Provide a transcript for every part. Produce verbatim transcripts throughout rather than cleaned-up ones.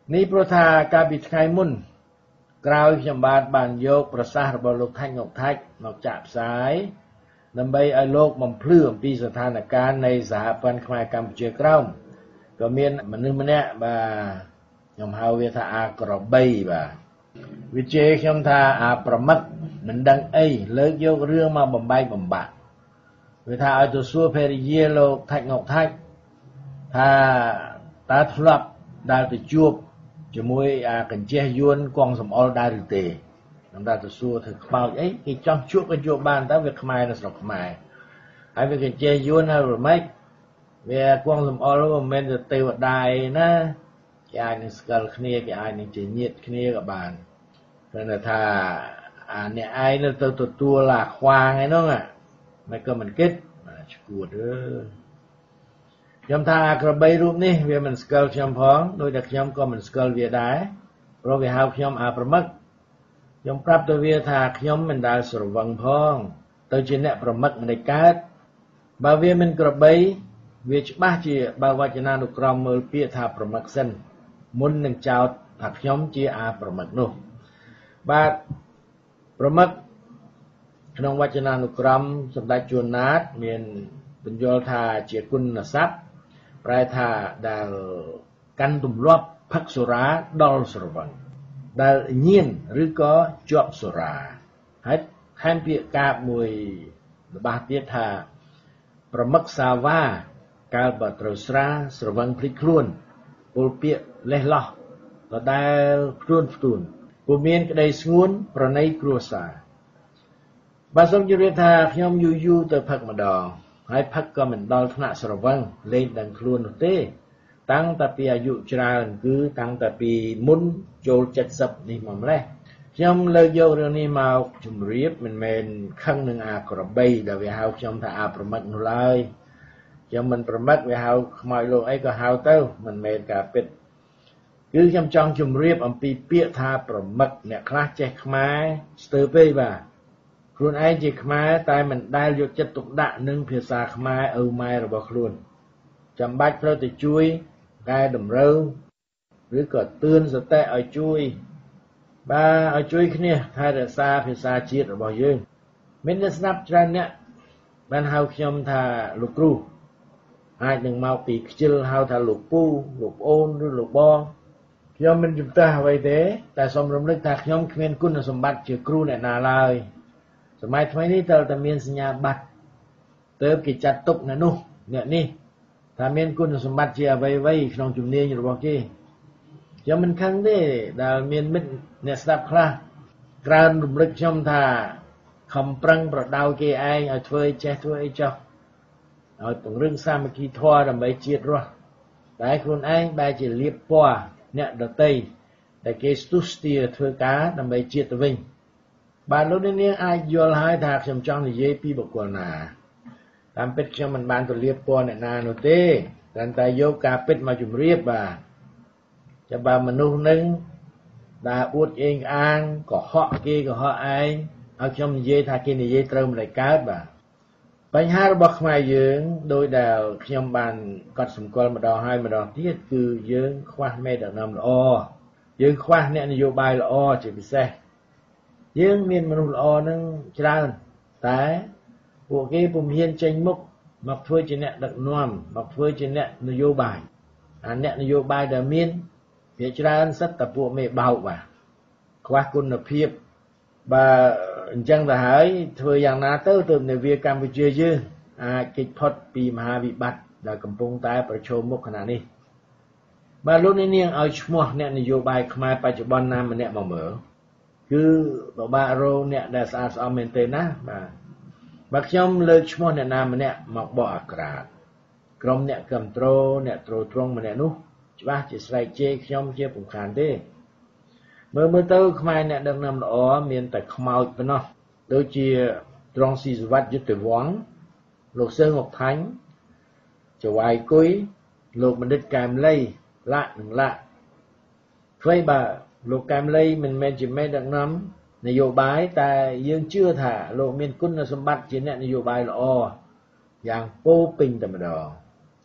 នេះព្រោះថាកាលពីថ្ងៃមុនក្រោយខ្ញុំបានបានយកប្រសាសន៍របស់លោកថាច់ងុកថាច់មកចាក់ផ្សាយដើម្បីឲ្យលោកបំភ្លឺអំពីស្ថានភាពនៃសហព័ន្ធខ្មែរកម្ពុជាក្រោមក៏មានមនុស្សម្នាក់បាទខ្ញុំហៅវាថាអាក្របីបាទវាជេរខ្ញុំថាអាប្រមឹកមិនដឹងអីលើកយករឿងមកបំបែកបំបាក់វាថាឲ្យទៅសួរភរិយាលោកថាច់ងុកថាច់ថាតើធ្លាប់ដែលទៅជួបជាមួយអាកញ្ចេះយួនគង់សំអល់ដែរឬទេខ្ញុំដល់ទៅសួរធ្វើខ្មោចអីគេចង់ជួបក៏ជួបបានតើវាខ្មែរនៅស្រុកខ្មែរហើយវាកញ្ចេះយួនហើយរមែកវាគង់សំអល់មិនមែនទៅទេវតាឯណាគេអាចនឹងស្គាល់គ្នាគេអាចនឹងជាញាតិគ្នាក៏បានព្រោះថាអាអ្នកឯងទៅទទួលអាខ្វាងឯនោះមិនក៏មិនគិតឈួតអើខ្ញុំថាអាក្របីរូបនេះវាមិនស្គាល់ខ្ញុំផងដោយតែខ្ញុំក៏មិនស្គាល់វាដែរព្រោះវាហៅខ្ញុំអាប្រមឹកខ្ញុំប្រាប់ទៅវាថាខ្ញុំមិនដែលស្រវឹងផងទៅជាអ្នកប្រមឹកមិនได้កើតបើវាមិនក្របីវាច្បាស់ជាបើវចនានុក្រមមើលពាក្យថាប្រមឹកសិនមុននឹងចោទថាខ្ញុំជាអាប្រមឹកនោះបាទប្រមឹកក្នុងវចនានុក្រមសម្ដេចជួនណាតមានបញ្យល់ថាជាគុណស័ព្ទប្រែថាដែលកាន់ទម្លាប់ផឹកសូរ៉ាដល់ស្រវឹងដែលញៀនឬក៏ជាប់សូរ៉ាហើយថែមពាក្យកាបមួយរបស់ទៀតថាប្រមឹកសាវ៉ាកាលបើត្រូវស្រាស្រវឹងភ្លេចខ្លួនពលពាក្យលេះលោះដដែលផ្ទួនផ្ទួនពុំមានក្តីស្ងួនប្រណីគ្រួសារបាទសូមជម្រាបថាខ្ញុំយូរយូរទៅផឹកម្ដងហើយផឹកក៏មិនដល់ថ្នាក់ស្រវឹងលេងដឹងខ្លួននោះទេតាំងតែពីអាយុច្រើនគឺតាំងតែពីមុនចូលเจ็ดสิบនេះមកម្លេះខ្ញុំលើកយករឿងនេះមកជម្រាបមិនមែនខឹងនឹងអាក្របីដែលវាហៅខ្ញុំថាអាប្រមឹកនោះឡើយខ្ញុំមិនប្រមឹកវាហៅខ្មោចលោកអីក៏ហៅទៅមិនមែនការពិតគឺខ្ញុំចង់ជម្រាបអំពីពាក្យថាប្រមឹកអ្នកខ្លះចេះខ្មែរស្ទើរពេកបាទខ្លួនឯងជាខ្មែរតែមិនដែលយកចិត្តទុកដាក់នឹងភាសាខ្មែរឪម៉ែរបស់ខ្លួនចាំបាច់ត្រូវតែជួយកែតម្រូវឬក៏ទឿនសតិឲ្យជួយបាទឲ្យជួយគ្នាថែរក្សាភាសាជាតិរបស់យើងមានអ្នកស្ដាប់ច្រើនអ្នកបានហៅខ្ញុំថាលោកគ្រូអាចនឹងមកពីខ្ជិលហៅថាលោកពូលោកប្អូនឬលោកបងខ្ញុំមិនជំទាស់អ្វីទេតែសូមរំលឹកថាខ្ញុំគ្មានគុណសម្បត្តិជាគ្រូអ្នកណាឡើយសម័យថ្មីនេះតើតែមានសញ្ញាបត្រទៅគេចាត់ទុកអ្នកនោះអ្នកនេះថាមានគុណសម្បត្តិជាអ្វីអ្វីក្នុងជំនាញរបស់គេខ្ញុំមិនខឹងទេដែលមានមិត្តអ្នកស្ដាប់ខ្លះក្រើនរំលឹកខ្ញុំថាខំប្រឹងប្រដៅគេឯងឲ្យធ្វើចេះធ្វើអីចោះឲ្យពង្រឹងសាមគ្គីធម៌ដើម្បីជាតិរស់តែខ្លួនឯងបែរជាលៀបពណ៌អ្នកដតីតែគេស្ទុះស្ទាធ្វើការដើម្បីជាតិទៅវិញបាទលោកនាងអាចយល់ហើយថាខ្ញុំចង់និយាយពីបុគ្គលណាតាមពិតខ្ញុំមិនបានទៅលៀបពណ៌អ្នកណានោះទេតែតែយកការពិតមកជម្រាបបាទចាំបើមនុស្សនឹងដែលអួតអេងក្អាងកុហកគេកុហកឯងឲ្យខ្ញុំនិយាយថាគេនិយាយត្រូវមិនកើតបាទបញ្ហារបស់ខ្មែរយើងដោយដែលខ្ញុំបានកត់សម្គាល់ម្ដងហើយម្ដងទៀតគឺយើងខ្វះមេដឹកនាំល្អយើងខ្វះអ្នកនយោបាយល្អជាពិសេសយើងមានមនុស្សល្អនឹងច្រើនតែពួកគេពុំហ៊ានចេញមុខមកធ្វើជាអ្នកដឹកនាំមកធ្វើជាអ្នកនយោបាយអាអ្នកនយោបាយដែលមានវាច្រើនសិតតែពួកមេបោកបាទខ្វះគុណភាពបើអញ្ចឹងទៅហើយធ្វើយ៉ាងណាទៅទើបនាវាកម្ពុជាយើងអាចគេចផុតពីមហាវិបត្តិដែលកំពុងតែប្រឈមមុខខណៈនេះបាទលោកនាងឲ្យឈ្មោះអ្នកនយោបាយខ្មែរបច្ចុប្បន្នណាម្នាក់មកមើលគឺបបាក់រោអ្នកដែលស្អាតស្អំមែនទេណាបាទបើខ្ញុំលើកឈ្មោះអ្នកណាម្នាក់មកបកអាក្រាតក្រុមអ្នកគ្រប់គ្រងអ្នកត្រួតត្រងម្នាក់នោះច្បាស់ជាស្រែកជេរខ្ញុំជាពំខានទេមើលមើលទៅខ្មែរអ្នកដឹកនាំល្អមានតែខ្មោចប៉ុណ្ណោះដូចជាត្រង់ស៊ីសវ័តយុទ្ធវង្សលោកសឿងអុកថាញ់ចៅវាយគុយលោកបណ្ឌិតកែមលីលាក់នឹងលាក់ខ្លីបើលោកកែមលីមិនមែនជាមេដឹកនាំនយោបាយតែយើងជឿថាលោកមានគុណសម្បត្តិជាអ្នកនយោបាយល្អយ៉ាងពោពេញតែម្ដង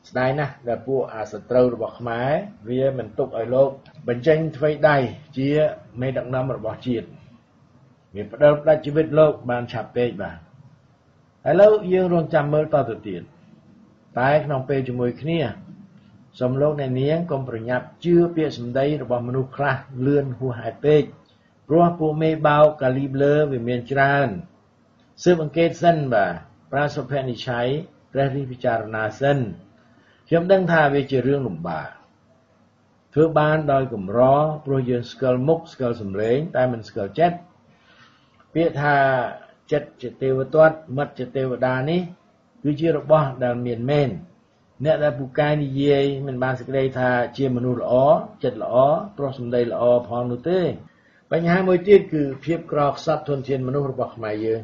ស្ដាយណាស់ដែលពួកអាសត្រូវរបស់ខ្មែរវាមិនទុកឲ្យលោកបញ្ចេញថ្វីដៃជាមេដឹកនាំរបស់ជាតិវាផ្ដើមផ្ដាច់ជីវិតលោកបានឆាប់ពេកបាទឥឡូវយើងរងចាំមើលតទៅទៀតតែក្នុងពេលជាមួយគ្នាសូមលោកអ្នកនាងកុំប្រញាប់ជឿពាក្យសម្ដីរបស់មនុស្សខ្លះលឿនហួសហេតុពេកព្រោះពួកមេបោកកាលីប្លឺវាមានច្រើនស៊ើបអង្កេតសិនបាទប្រាសុភនិច្ឆ័យព្រះរាជពិចារណាសិនខ្ញុំដឹងថាវាជារឿងលំបាកធ្វើបានដោយកម្រព្រោះយើងស្គាល់មុខស្គាល់សម្លេងតែមិនស្គាល់ចិត្តពាក្យថាចិត្តជាទេវទត្តមិត្តជាទេវតានេះគឺជារបស់ដែលមានមែនអ្នកដែលពូកែនិយាយមិនបានសេចក្តីថាជាមនុស្សល្អចិត្តល្អព្រោះសម្ដីល្អផងនោះទេបញ្ហាមួយទៀតគឺភាពក្រខ្សត់ធនធានមនុស្សរបស់ខ្មែរយើង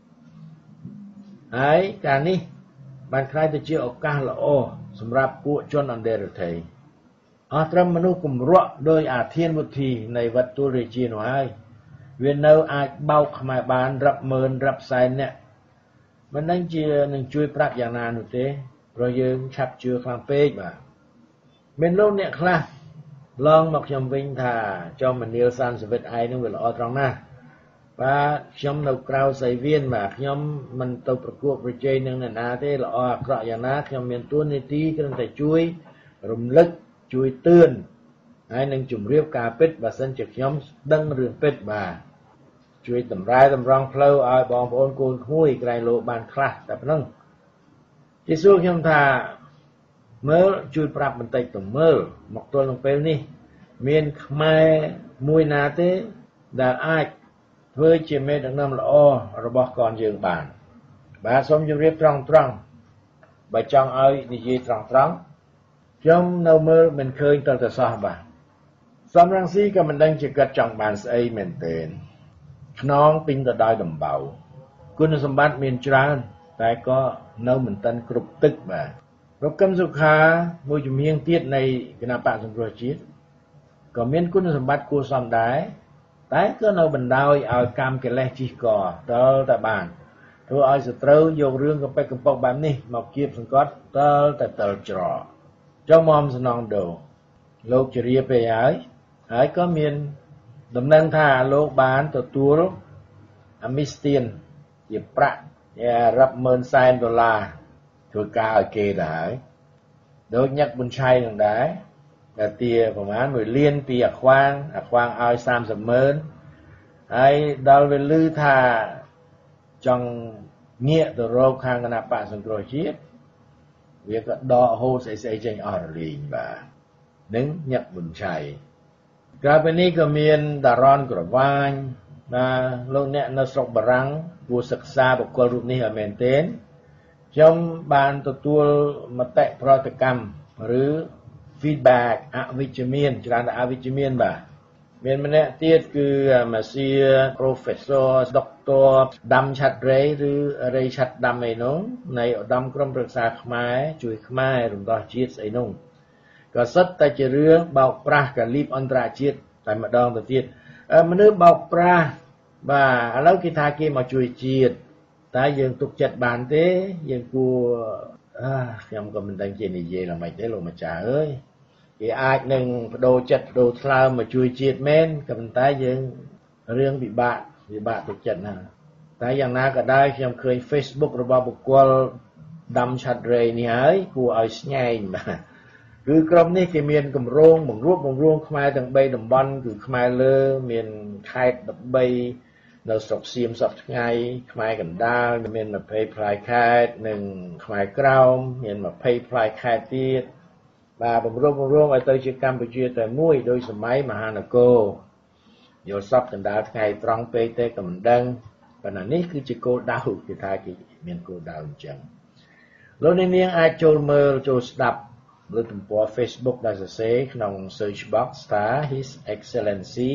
ហើយការនេះបានក្លាយទៅជាឱកាសល្អសម្រាប់ពួកជនអន្តរជាតិអស់ត្រឹមមនុស្សគំរក់ដោយអាធានវុធីនៃវត្តទូលរាជានោះហើយវានៅអាចបោកខ្មែរបានរាប់ម៉ឺនរាប់សែនអ្នកមិនដឹងជានឹងជួយប្រាប់យ៉ាងណានោះទេព្រោះយើងឆាប់ជឿខ្លាំងពេកបាទមានលោកអ្នកខ្លះឡងមកខ្ញុំវិញថាចុះមនាលសានសវិតឯងនឹងវាល្អត្រង់ណាស់បាទខ្ញុំនៅក្រៅសៃវៀនបាទខ្ញុំមិនទៅប្រកួតប្រជែងនឹងអ្នកណាទេល្អអាក្រក់យ៉ាងណាខ្ញុំមានទួនាទីគ្រាន់តែជួយរំលឹកជួយទឿនហើយនឹងជម្រាបការពិតបើសិនជាខ្ញុំដឹងរឿងពិតបាទជួយតម្រែតម្រង់ផ្លូវឲ្យបងប្អូនកូនក្មួយក្រែងលោបានខ្លះតែប៉ុណ្ណឹងគេសួរខ្ញុំថាមើលជួយប្រាប់បន្តិចទៅមើលមកទល់នឹងពេលនេះមានខ្មែរមួយណាទេដែលអាចធ្វើជាមេដឹកនាំល្អរបស់កូនយើងបានបាទសូមជម្រាបត្រង់ត្រង់បើចង់ឲ្យនិយាយត្រង់ត្រង់ខ្ញុំនៅមើលមិនឃើញតើតសោះបាទសំរងស៊ីក៏មិនដឹងជាគាត់ចង់បានស្អីមែនទែនខ្នងពេញទៅដោយដំបៅគុណសម្បត្តិមានច្រើនតែក៏នៅមិនទាន់គ្រប់ទឹកបាទលោកកឹមសុខាមួយជំនាញទៀតនៃគណៈបកសង្គ្រោះជាតិក៏មានគុណសម្បត្តិគួរសមដែរតែក៏នៅបណ្ដោយឲ្យកម្មកិលេសជិះកតលតែបានធ្វើឲ្យសត្រូវយករឿងកំពេចកំប៉ុកបែបនេះមកគៀបសង្កត់តលតែតលច្រកចុះមកសំណងដូរលោកជរាពេកហើយហើយក៏មានដំណឹងថាលោកបានទទួលអាមីស្ទៀនជាប្រាក់រាប់ម៉ឺនសែនដុល្លារធ្វើការឲ្យគេទៅហើយដូចញឹកប៊ុនឆៃនឹងដែរតែទាប្រហែលមួយលានពីអាខ្វាងអាខ្វាងឲ្យសាមសិបម៉ឺនហើយដល់វាឮថាចង់ងាកទៅរកខាងគណៈបកសង្គ្រោះជាតិវាក៏ដកហូតស្អីស្អីចេញអស់រលីងបាទនឹងញឹកប៊ុនឆៃក្រៅពីនេះក៏មានតារ៉នក្រវាញបាទលោកអ្នកនៅស្រុកបារាំងគួរសិក្សាបុគ្គលរូបនេះឲ្យមែនទែនខ្ញុំបានទទួលមតិប្រតិកម្មឬ feedback អវិជ្ជមានច្រើនតែអវិជ្ជមានបាទមានម្នាក់ទៀតគឺម៉ាស៊ី Professor Doctor ដាំឆាត់រេឬរេឆាត់ដាំអីនោះនៃឧត្តមក្រុមប្រឹក្សាខ្មែរជួយខ្មែររំដោះជាតិស្អីនោះក៏សិតតែជារឿងបោកប្រាស់កាលីបអន្តរជាតិតែម្ដងទៅទៀតមនុស្សបោកប្រាស់បាទឥឡូវគេថាគេមកជួយជាតិតែយើងទុកចិត្តបានទេយើងគួរខ្ញុំក៏មិនដឹងជានិយាយឡើងម៉េចទេលោកម្ចាស់អើយគេអាចនឹងបដូរចិត្តបដូរថ្លើមមកជួយជាតិមែនក៏ប៉ុន្តែយើងរឿងពិបាកពិបាកទុកចិត្តណាស់តែយ៉ាងណាក៏ដោយខ្ញុំឃើញ Facebook របស់បុគ្គលដាំឆាត់រេនេះហើយគួរឲ្យស្ញែងបាទគឺក្រុមនេះគេមានគម្រោងបង្រួបបង្រួមខ្មែរទាំងបីតំបន់គឺខ្មែរលើមានខេត្ត13នៅស្រុកសៀមសប្តាហ៍ថ្ងៃខ្មែរកណ្ដាលមានยี่สิบផ្លាយខេត្តនិងខ្មែរក្រោមមានยี่สิบផ្លាយខេត្តទៀតបាទបង្រួបបង្រួមឲ្យទៅជាកម្ពុជាតែមួយដោយសម័យមហានគរយកសពកណ្ដាលថ្ងៃត្រង់ពេកទេក៏មិនដឹងប៉ុន្តែនេះគឺជាគោលដៅគេថាគេមានគោលដៅអញ្ចឹងលោកអ្នកនាងអាចចូលមើលចូលស្ដាប់លើទំព័រ Facebook ដែលសរសេរក្នុង search box ថា His Excellency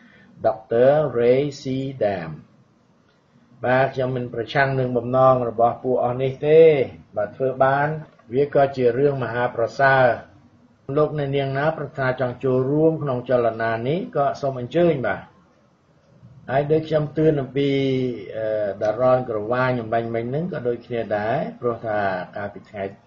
Doctor Ray C. Dam បាទខ្ញុំមិនប្រឆាំងនឹងបំណងរបស់ពួកអស់នេះទេបើធ្វើបានវាក៏ជារឿងមហាប្រសើរលោកអ្នកនាងណាប្រាថ្នាចង់ចូលរួមក្នុងចលនានេះក៏សូមអញ្ជើញបាទហើយដូចខ្ញុំទឿនអំពីតារ៉នក្រវាញអំបញ្ញមិញហ្នឹងក៏ដូចគ្នាដែរព្រោះថាកាលពីថ្ងៃ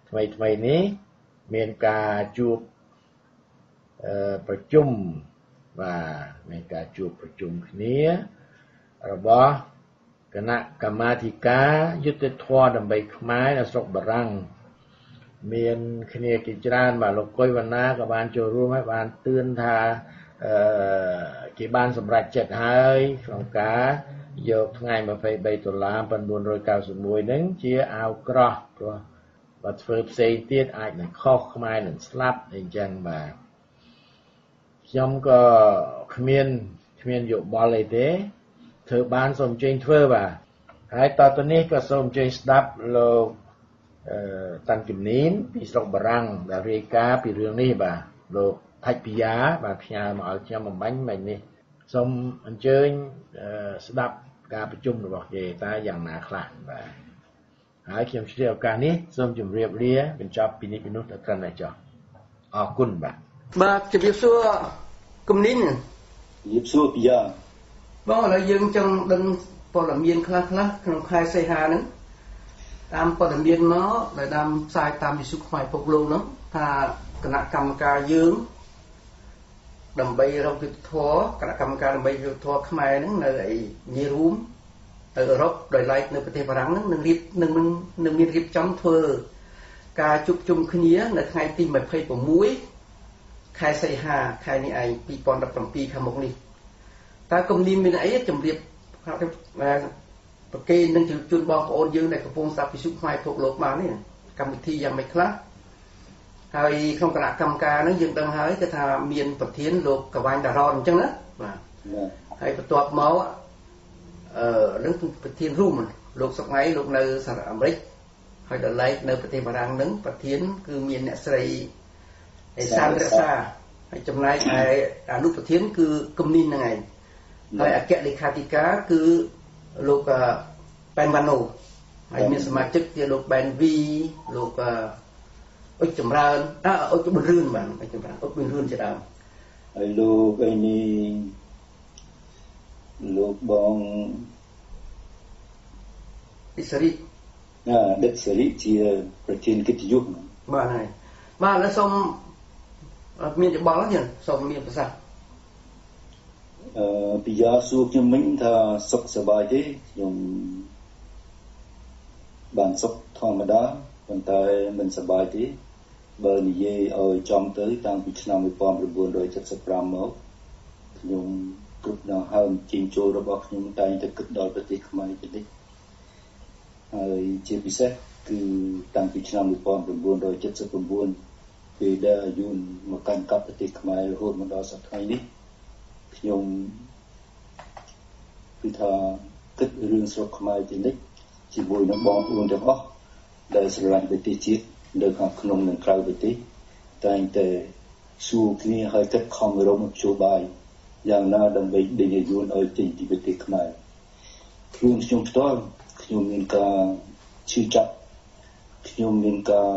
ថ្មីថ្មីនេះមានការជួបប្រជុំបាទមានការជួបប្រជុំគ្នារបស់គណៈកម្មាធិការយុត្តិធម៌ដើម្បីខ្មែរនៅស្រុកបារាំងមានគ្នាជាច្រើនបាទលោកកុយវណ្ណាក៏បានចូលរួមហើយបានទឿនថាអឺគេបានសម្រេចចិត្តហើយក្នុងការយកថ្ងៃยี่สิบสามដុល្លារnineteen ninety-oneហ្នឹងជាអាវក្រោះព្រោះបើធ្វើផ្សេងទៀតអាចនឹងខុសខ្មែរនឹងស្លាប់អីចឹងបាទខ្ញុំក៏គ្មានគ្មានយោបល់អីទេធ្វើបានសូមអញ្ជើញធ្វើបាទហើយតទៅនេះក៏សូមអញ្ជើញស្ដាប់លោកអឺតាន់ជំនីនពីស្រុកបារាំងដែលរាយការណ៍ពីរឿងនេះបាទលោកថៃពីយ៉ាបាទផ្ញើមកឲ្យខ្ញុំបំបញ្ញមិញនេះសូមអញ្ជើញស្ដាប់ការប្រជុំរបស់គេតើយ៉ាងណាខ្លះបាទហើយខ្ញុំឆ្លៀតឱកាសនេះសូមជម្រាបលាបញ្ចប់ពីនេះពីនោះដល់ត្រឹមតែចុះអរគុណបាទបាទជម្រាបសួរគំនិនជម្រាបសួរពីយ៉ាបងឥឡូវយើងចង់ដឹងព័ត៌មានខ្លះៗក្នុងខែសីហាហ្នឹងតាមព័ត៌មានមកដែលតាមផ្សាយតាមវិទ្យុខ្មែរពុកលោកហ្នឹងថាគណៈកម្មការយើងដើម្បីរកយុទ្ធធរគណៈកម្មការដើម្បីយុទ្ធធរខ្មែរហ្នឹងនៅឯញីរូមទៅអឺរ៉ុបដោយឡែកនៅប្រទេសបារាំងហ្នឹងនឹងរៀបនឹងនឹងមានរៀបចំធ្វើការជួបជុំគ្នានៅថ្ងៃទីยี่สิบหกខែសីហាខែនេះឯងยี่สิบสิบเจ็ดខាងមុខនេះតើគំនិតមានអីជម្រាបប្រកេននឹងជូនបងប្អូនយើងដែលកំពុងស្ដាប់វិទ្យុខ្មែរពុកលោកបាននេះកម្មវិធីយ៉ាងម៉េចខ្លះហើយក្នុងគណៈកម្មការហ្នឹងយើងដឹងហើយគឺថាមានប្រធានលោកកវាញ់តារ៉នអញ្ចឹងណាបាទហើយបន្ទាប់មកអឺនឹងប្រធានរួមលោកសុកថ្ងៃលោកនៅសហរដ្ឋអាមេរិកហើយដល់ឡែកនៅប្រទេសបារាំងហ្នឹងប្រធានគឺមានអ្នកស្រីអេសានរសាហើយចំណែកឯអនុប្រធានគឺគំនីនហ្នឹងឯងហើយអគ្គលេខាធិការគឺលោកប៉ែនវ៉ាណូហើយមានសមាជិកជាលោកបែនវីលោកអុចចម្រើនអើអុចប៊ុនរឿនបាទអុចចម្រើនអុចប៊ុនរឿនជាដើមហើយលោកឯនេះលោកបងអ៊ីសរីអឺដិតសេរីជាប្រធានកិត្តិយសបាទហើយបាទแล้วសូមមានយោបល់ទេសូមមានប្រសាសន៍អឺពីយ៉ាសួរខ្ញុំមិញថាសុខសប្បាយទេខ្ញុំបានសុខធម្មតាប៉ុន្តែមិនសប្បាយទេបើនិយាយឲ្យចំទៅតាំងពីឆ្នាំnineteen seventy-fiveមកខ្ញុំគ្រប់ដល់ហើមជិញ្ចូលរបស់ខ្ញុំតែងតែគិតដល់ប្រទេសខ្មែរទៅនេះហើយជាពិសេសគឺតាំងពីឆ្នាំnineteen seventy-nineពេលដែលអាយុមកកាន់កាប់ប្រទេសខ្មែររហូតមកដល់សប្តាហ៍នេះខ្ញុំគឺថាគិតរឿងស្រុកខ្មែរទៅនេះជាមួយនឹងបងប្អូនទាំងអស់ដែលស្រឡាញ់ប្រទេសជាតិនៅខាងក្នុងនិងក្រៅប្រទេសតែងតែសួរគ្នាឲ្យគិតខំរំជួបបាយយ៉ាងណាដើម្បីដេញអាយុឲ្យចេញពីប្រទេសខ្មែរខ្លួនខ្ញុំផ្ទាល់ខ្ញុំមានការឈឺចាប់ខ្ញុំមានការ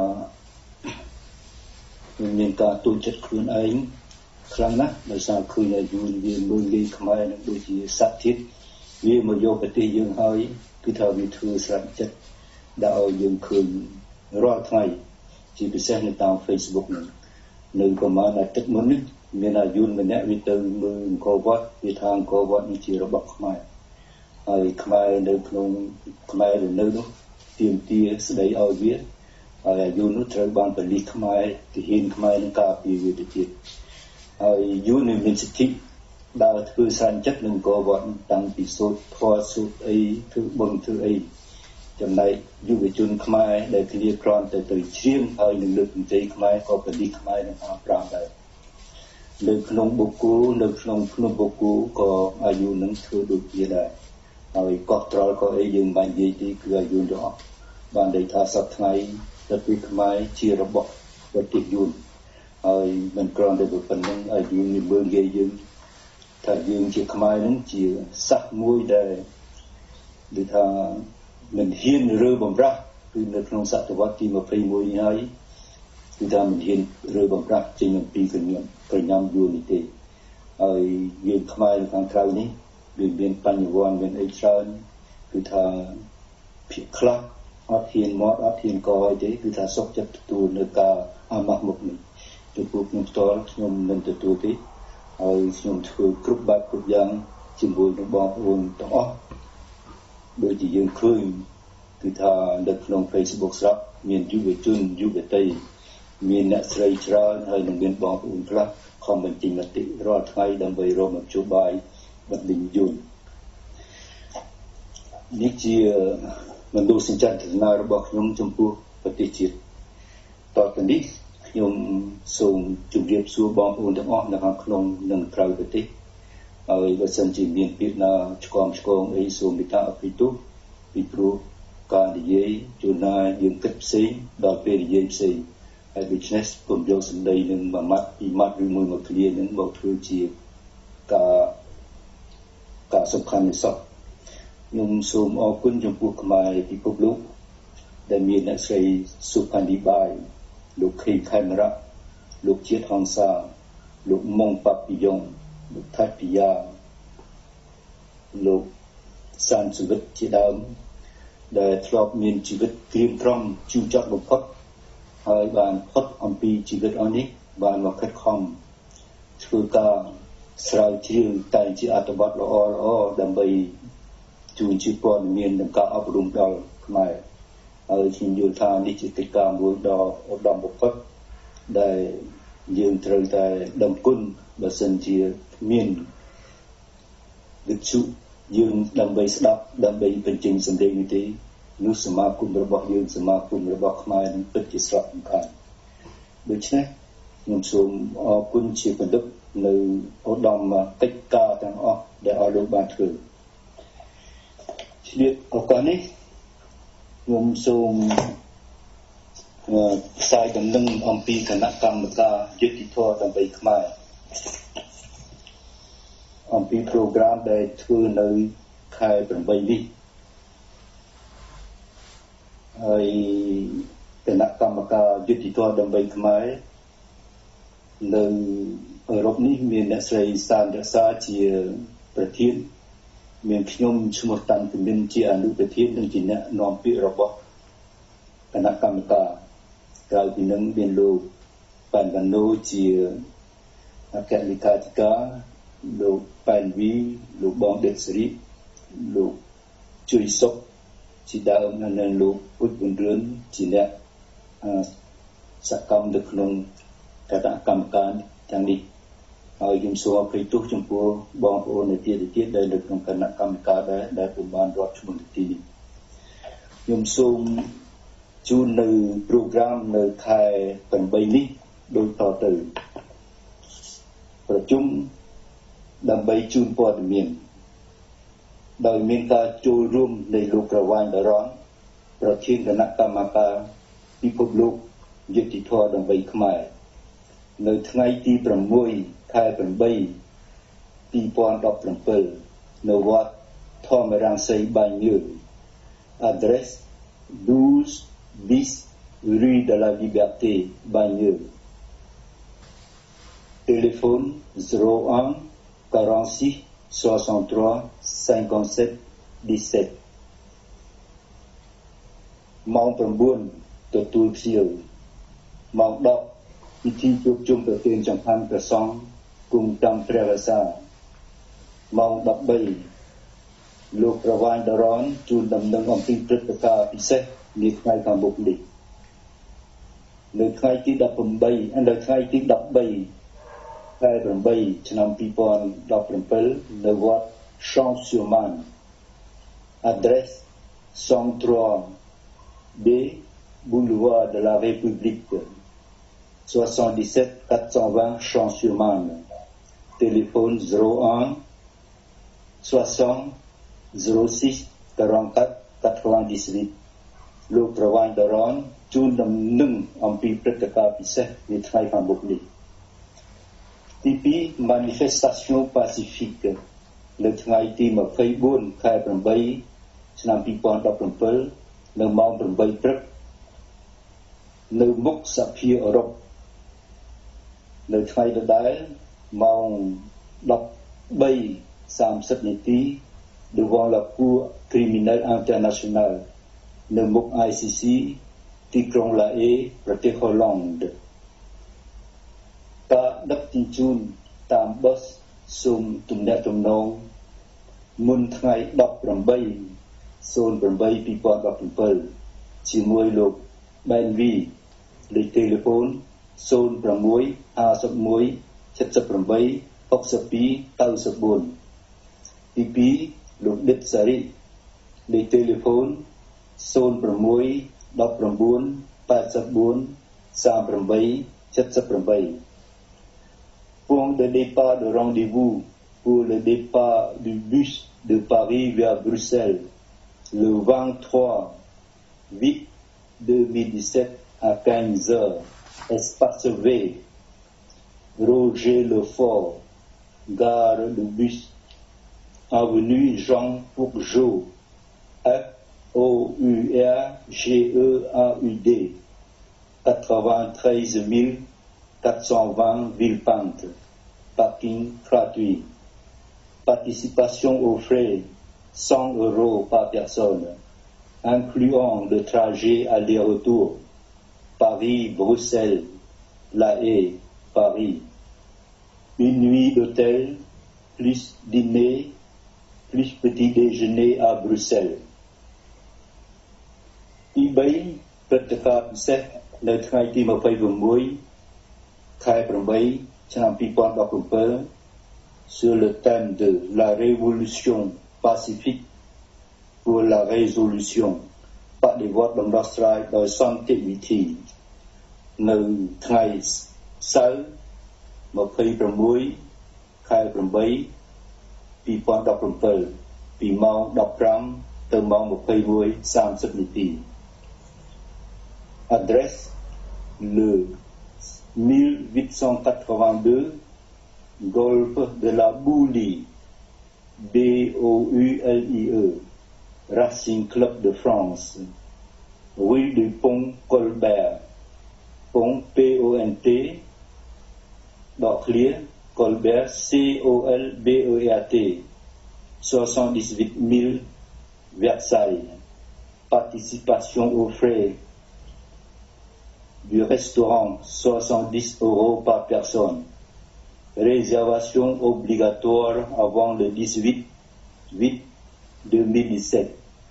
ខ្ញុំមានការទូចចិត្តខ្លួនឯងខ្លាំងណាស់ដោយសារឃើញអាយុវាមើលលេងខ្មែរនឹងដូចជាសត្វធាតុវាមកយកប្រទេសយើងហើយគឺថាវាធ្វើស្រាប់ចិត្តដែលឲ្យយើងឃើញរាល់ថ្ងៃជាពិសេសនៅតាម Facebook ហ្នឹងនៅប្រហែលអាទិត្យមុននេះមានអាយុម្នាក់វាទៅមើលអង្គរវត្តវាថាអង្គរវត្តនេះជារបស់ខ្មែរហើយខ្មែរនៅក្នុងខ្មែរនៅនោះទាមទារស្ដីឲ្យវាហើយអាយុនោះត្រូវបានប៉ូលីសខ្មែរទាហានខ្មែរនឹងការពារវាទៅទៀតហើយយូរនឹងមានសិទ្ធិដើរធ្វើសានចិត្តនឹងអង្គរវត្តតាំងពីសូត្រធម៌សូត្រអីធ្វើបុណ្យធ្វើអីចំណែកយុវជនខ្មែរដែលគ្នាគ្រាន់តែទៅជ្រៀងហើយនឹងលើកបន្ទៃខ្មែរក៏ប៉ូលីសខ្មែរនឹងអប្រាំដែរនៅក្នុងបុគ្គលនៅក្នុងភ្នំបុគ្គលក៏អាយុនឹងធ្វើដូចគ្នាដែរហើយកោះត្រល់ក៏អីយើងបាននិយាយទីគឺអាយុទាំងអស់បានន័យថាសប្តាហ៍ថ្ងៃប្រទេសខ្មែរជារបស់ប្រទេសយួនហើយមិនគ្រាន់តែប៉ុណ្្នឹងអាយុនេះមើលងាយយើងថាយើងជាខ្មែរនឹងជាសាសមួយដែលដូចថាមិនហ៊ានរើបំរាស់គឺនៅក្នុងសតវត្សទីยี่สิบเอ็ดនេះហើយគឺថាមិនហ៊ានរើបំរាស់ចេញអំពីកញ្ញាប្រញាំយួននេះទេហើយយើងខ្មែរខាងក្រៅនេះវាមានបញ្ញវន្តមានអីច្រើនគឺថាភាគខ្លះអត់ហ៊ានមកអត់ហ៊ានកយទេគឺថាសុខចិត្តទទួលនៅការអាម៉ាស់មុខនេះចំពោះខ្ញុំផ្ទាល់ខ្ញុំមិនទទួលទេហើយខ្ញុំធ្វើគ្រប់បែបគ្រប់យ៉ាងជាមួយនឹងបងប្អូនទាំងអស់ដូចជាយើងឃើញគឺថានៅក្នុង Facebook ស្រាប់មានយុវជនយុវតីមានអ្នកស្រីច្រើនហើយនឹងមានបងប្អូនខ្លះខំបញ្ចេញមតិរាល់ថ្ងៃដើម្បីរកមធ្យោបាយបណ្ដឹងយន្តនេះជាមនោសញ្ចេតនារបស់ខ្ញុំចំពោះប្រទេសជាតិតទៅនេះខ្ញុំសូមជម្រាបសួរបងប្អូនទាំងអស់នៅខាងក្នុងនិងក្រៅប្រទេសហើយបើសិនជាមានពាក្យណាឆ្គងឆ្គងអីសូមមេត្តាអភ័យទោសពីព្រោះការនិយាយជួនណាយើងគិតផ្សេងដល់ពេលនិយាយផ្សេងហើយដូច្នេះខ្ញុំយកសម្ដីនឹងមួយម៉ាត់ពីរម៉ាត់ឬមួយមួយឃ្លានឹងមកធ្វើជាការការសំខាន់នេះសោះខ្ញុំសូមអរគុណចំពោះខ្មែរពិភពលោកដែលមានអ្នកស្រីសុផាន់ឌីបាយលោកខេងខេមរៈលោកជាតិហងសាលោកម៉ុងប៉ាពីយ៉ុងលោកថាពីយ៉ាលោកសានសុវិតជាដើមដែលធ្លាប់មានជីវិតក្រៀមក្រំជឿជាក់បំផុតហើយបានផុតអំពីជីវិតអស់នេះបានមកខិតខំធ្វើការស្រាវជ្រាវតែជាអត្ថបទល្អល្អដើម្បីជួយជាព័ត៌មាននិងការអប់រំដល់ខ្មែរហើយខ្ញុំយល់ថានេះជាកិច្ចការមួយដ៏ឧត្តមបំផុតដែលយើងត្រូវតែដឹងគុណបើសិនជាមានវិទ្យុយើងដើម្បីស្ដាប់ដើម្បីបញ្ចេញសម្លេងនេះទេនោះសមាគមរបស់យើងសមាគមរបស់ខ្មែរនឹងពិតជាស្រស់សំខាន់ដូច្នេះខ្ញុំសូមអរគុណជាបណ្ឌិតនៅឧត្តមកិច្ចការទាំងអស់ដែលឲ្យលោកបានធ្វើឆ្លៀតឱកាសនេះខ្ញុំសូមផ្សាយដំណឹងអំពីគណៈកម្មការយុត្តិធម៌ដើម្បីខ្មែរអំពី program ដែលធ្វើនៅខែប្រាំបីនេះហើយគណៈកម្មការយុត្តិធម៌ដើម្បីខ្មែរនៅអឺរ៉ុបនេះមានអ្នកស្រីសានរក្សាជាប្រធានមានខ្ញុំឈ្មោះតាន់គមិនជាអនុប្រធាននិងជាអ្នកនាំពាក្យរបស់គណៈកម្មការក្រៅពីនឹងមានលោកប៉ែនវ៉ាណូជាអគ្គលេខាធិការលោកប៉ែនវីលោកបងដេតសេរីលោកជួយសុខជាដើមនិងលោកពុជប៊ុនរឿនជាអ្នកសកម្មនៅក្នុងគណៈកម្មការទាំងនេះហើយខ្ញុំសូមអភ័យទោសចំពោះបងប្អូននៅទៀតទៀតដែលនៅក្នុងគណៈកម្មការដែរដែលពុំបានរាប់ឈ្មោះនៅទីនេះខ្ញុំសូមជូននៅ program នៅខែប្រាំបីនេះដូចតទៅប្រជុំដើម្បីជូនព័ត៌មានដោយមានការចូលរួមនៃលោកប្រវ៉ាញ់តារ៉នប្រធានគណៈកម្មការពិភពលោកយុត្តិធម៌ដើម្បីខ្មែរនៅថ្ងៃទីប្រាំមួយខែប្រាំបីពីរពាន់ដប់ប្រាំពីរនៅវត្តធម្មរាំងសីបាញ់ញើ adresse douze bis rue de la Liberté Bagneux téléphone zéro un quarante-six soixante-trois cinquante-sept dix-sept ម៉ោងប្រាំបួនទទួលភ្ញៀវម៉ោងដប់ពិធីជួបជុំប្រធានចង្ហាន់ព្រះសង្ឃគង់តាមព្រះរាសាម៉ោងដប់បីលោកប្រវ៉ាញ់តារ៉នជួនដំណឹងអំពីព្រឹត្តិការណ៍ពិសេសនាថ្ងៃខាងមុខនេះនៅថ្ងៃទីដប់ប្រាំបីនៅថ្ងៃទីដប់បីខែប្រាំបីឆ្នាំពីរពាន់ដប់ប្រាំពីរនៅវត្ត Champs-sur-Marne adresse cent trois B boulevard de la République soixante-dix-sept quatre cent vingt Champs-sur-Marne téléphone zéro un soixante zéro six quarante-quatre quatre-vingt-dix-huit លោកប្រវ៉ាញ់តារ៉នជួនដំណឹងអំពីព្រឹត្តិការណ៍ពិសេសនាថ្ងៃខាងមុខនេះទីពីរ manifestation pacifique នៅថ្ងៃទីម្ភៃបួនខែប្រាំបីឆ្នាំពីរពាន់ដប់ប្រាំពីរនៅម៉ោងប្រាំបីព្រឹកនៅមុខសភាអឺរ៉ុបនៅថ្ងៃដដែលម៉ោងដប់បីសាមសិបនាទី devant la Cour criminelle internationale នៅមុខ I C C ទីក្រុង La Haye ប្រទេស Holland ការដឹកជញ្ជូនតាមប៊ុសសូមទំនាក់ទំនងមុនថ្ងៃ ដប់ប្រាំបី ខែ ប្រាំបី ពីរពាន់ដប់ប្រាំbảy ជាមួយលោក Benvi លេខទូរស័ព្ទ ศูนย์ หก ห้า หนึ่ง เจ็ด แปด หก สอง เก้า สี่ ទីពីរលោក Dit Sari លេខទូរស័ព្ទ ศูนย์ หก หนึ่ง แปด เก้า แปด สี่ สาม แปด เจ็ด แปด Point de départ de rendez-vous pour le départ du bus de Paris vers Bruxelles le vingt-trois huit deux mille dix-sept à quinze heures. Espace V, Roger Lefort, gare de bus, avenue Jean Purgeot, F O U R G E A U D, quatre-vingt-treize mille quatre cent vingt Villepinte, parking gratuit. Participation aux frais, cent euros par personne, incluant le trajet aller-retour, Paris-Bruxelles, La Haye, Paris. Une nuit d'hôtel, plus dîner, plus petit déjeuner à Bruxelles. ទី 3 ព្រឹត្តិការណ៍ពិសេសនៅថ្ងៃទី ยี่สิบหก ខែ แปด ឆ្នាំ ยี่สิบสิบเจ็ด sur le thème de la révolution pacifique pour la résolution បដិវត្តន៍ដំណោះស្រាយដោយសន្តិវិធីនៅថ្ងៃសៅរ៍ ยี่สิบหก ខែ แปด ยี่สิบสิบเจ็ด ពីម៉ោង สิบห้า ទៅម៉ោង ยี่สิบเอ็ด สามสิบ នាទី Adresse le mille huit cent quatre-vingt-deux Golfe de la Boulie B O U L I E Racing Club de France Rue du Pont Colbert Pont P O N T Đỏ Clear Colbert C O L B E R T soixante-dix-huit mille Versailles Participation aux frais du restaurant soixante-dix euros par personne Réservation obligatoire avant le dix-huit huit deux mille dix-sept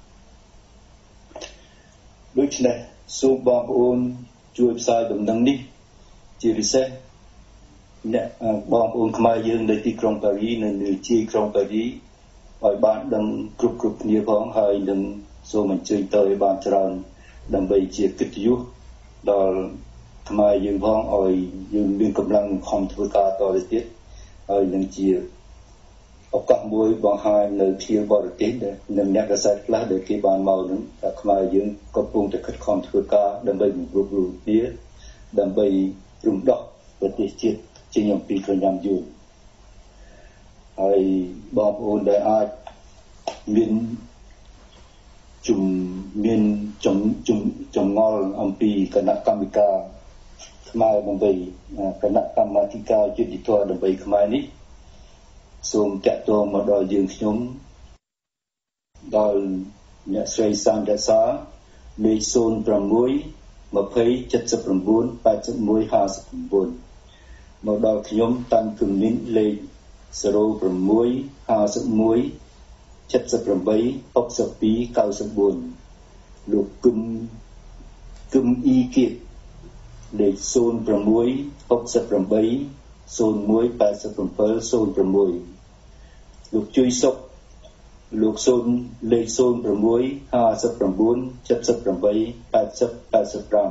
ដូច្នេះសូមបងប្អូនជួយផ្សាយដំណឹងនេះជាពិសេសអ្នកបងប្អូនខ្មែរយើងនៅទីក្រុងប៉ារីនៅនៅជាយក្រុងប៉ារីឲ្យបានដឹងគ្រប់គ្រប់គ្នាផងហើយនឹងសូមអញ្ជើញទៅឲ្យបានច្រើនដើម្បីជាកិត្តិយសដល់ខ្មែរយើងផងឲ្យយើងមានកម្លាំងខំធ្វើការតទៅទៀតហើយនឹងជាឱកាសមួយបង្ហាញនៅជាបរទេសដែលនឹងអ្នកកសែតខ្លះដែលគេបានមកនឹងថាខ្មែរយើងកំពុងតែខិតខំធ្វើការដើម្បីបង្រួបបង្រួមគ្នាដើម្បីរំដោះប្រទេសជាតិចេញអំពីក្រញាំយួនហើយបងប្អូនដែលអាចមានជំមានចំចំចំងល់អំពីគណៈកម្មការខ្មែរដើម្បីគណៈកម្មាធិការយុតិធម៌ដើម្បីខ្មែរនេះសូមតាក់ទងមកដល់យើងខ្ញុំដល់អ្នកស្រីសានរក្សាលេខ ศูนย์ หก ยี่สิบ เจ็ด เก้า แปด หนึ่ง ห้า เก้า មកដល់ខ្ញុំតាន់គំនិនលេខ ศูนย์ หก ห้า หนึ่ง เจ็ด แปด หก สอง เก้า สี่ លោកគឹមគឹមអ៊ីគៀតលេខ ศูนย์ หก หก แปด ศูนย์ หนึ่ง แปด เจ็ด ศูนย์ หก លោកជួយសុខលោក ศูนย์ លេខ ศูนย์ หก ห้า หนึ่ง เจ็ด แปด แปด แปด ห้า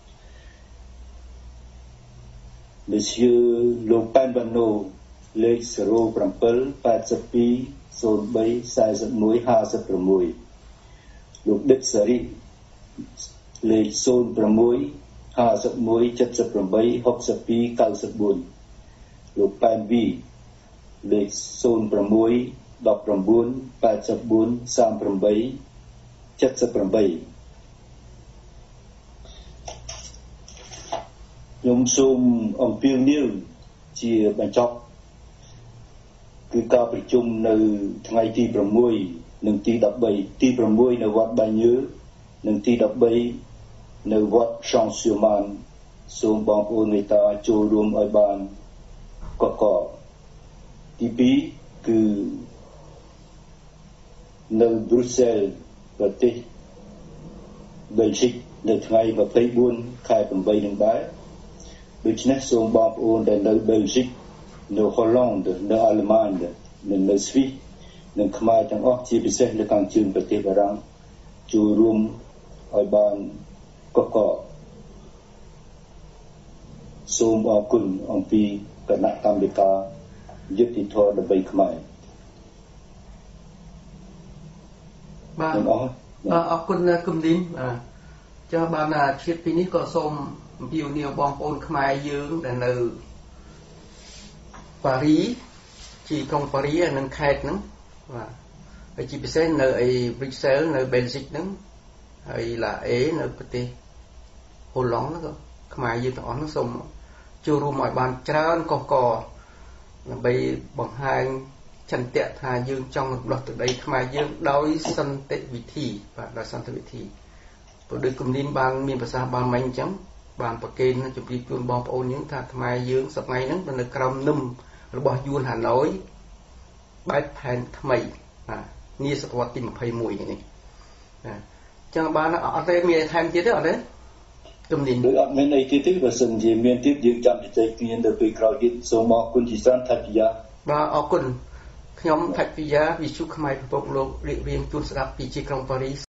Monsieur លោក ប៉ែនវ៉ាណូលេខ ศูนย์ เจ็ด แปด แปด ศูนย์ สอง ศูนย์ สี่ สี่ หนึ่ง ห้า หก លោក Dit Sari លេខ ศูนย์ หก ห้า หนึ่ง เจ็ด แปด หก สอง เก้า สี่ លោក Benvi លេខ ศูนย์ หก หนึ่ง แปด เก้า สาม แปด เจ็ด แปด ខ្ញុំសូមអំពាវនាវជាបញ្ចប់គឺការប្រជុំនៅថ្ងៃទី sáu និងទី 13 ទី 6 នៅវត្តបាញ់ញើនិងទីដប់បីនៅវត្តឆងសៀម៉ានសូមបងប្អូនមេត្តាចូលរួមឲ្យបានកកកទីពីរគឺនៅប្រូសែលប្រទេសបែលហ្សិកនៅថ្ងៃยี่สิบสี่ខែแปดនឹងដែរដូច្នេះសូមបងប្អូនដែលនៅបែលហ្សិកនៅហូឡង់នៅអាល្លឺម៉ង់និងនៅស្វីសនិងខ្មែរទាំងអស់ជាពិសេសនៅខាងជើងប្រទេសបារាំងចូលរួមឲ្យបានកកកសូមអរគុណអំពីគណៈកម្មការយុត្តិធម៌ដើម្បីខ្មែរបាទអរគុណគុំឌីនបាទចុះបានជាតិពីនេះក៏សូមអំពាវនាវបងប្អូនខ្មែរយើងដែលនៅប៉ារីជាក្រុងប៉ារីនិងខេត្តហ្នឹងបាទហើយជាពិសេសនៅឯ Brussels នៅ Belgium ហ្នឹងហើយឡាអេនៅប្រទេសហូឡង់ហ្នឹងក៏ខ្មែរយើងទាំងអស់ហ្នឹងសូមចូលរួមឲ្យបានច្រើនកកកដើម្បីបង្ហាញចន្ទៈថាយើងចង់រំដោះទឹកដីខ្មែរយើងដោយសន្តិវិធីបាទដោយសន្តិវិធីព្រោះដោយគំនិតបានមានប្រសាសន៍បានមិញអញ្ចឹងបានប្រកេនជម្រាបជូនបងប្អូនយើងថាខ្មែរយើងសប្តាហ៍ហ្នឹងនៅក្រោមនឹមរបស់យួនហាណូយបែបផែនថ្មីបាទនាសតវត្សទីยี่สิบเอ็ดនេះណាចឹងបានអត់ទេមានថែមទៀតទេអត់ទេគំនិតដូចអត់មានអីទៀតទេបើសិនជាមានទៀតយើងចាំជជែកគ្នាទៅពេលក្រោយទៀតសូមអរគុណជាច្រើនថាវិយាបាទអរគុណខ្ញុំថាវិយាវិទ្យុខ្មែរពិភពលោករៀបរៀងទូនស្ដាប់ពីជាក្រុងប៉ារីស